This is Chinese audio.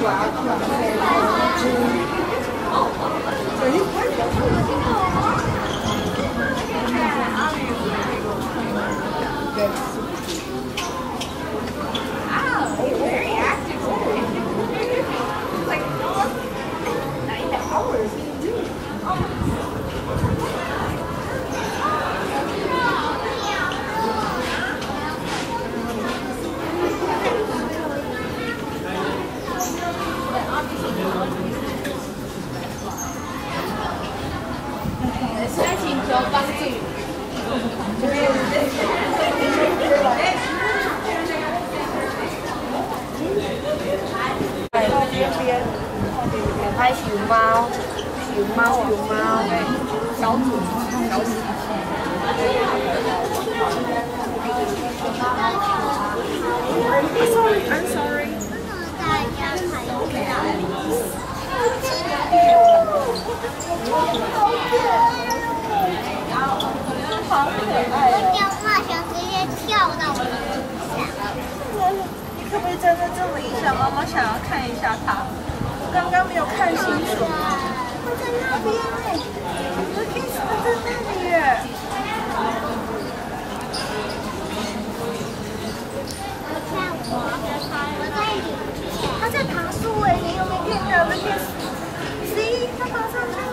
拍熊猫，熊猫，小组，小组。I'm sorry. 好可爱！ 电话想直接跳到我的底下。 你可不可以站在这里一下？妈妈想要看一下它。我刚刚没有看清楚。它在那边耶！我可以它在那里耶！ 看我在里面。 它在爬树哎，你有没有看到那个？See， 它爬上去。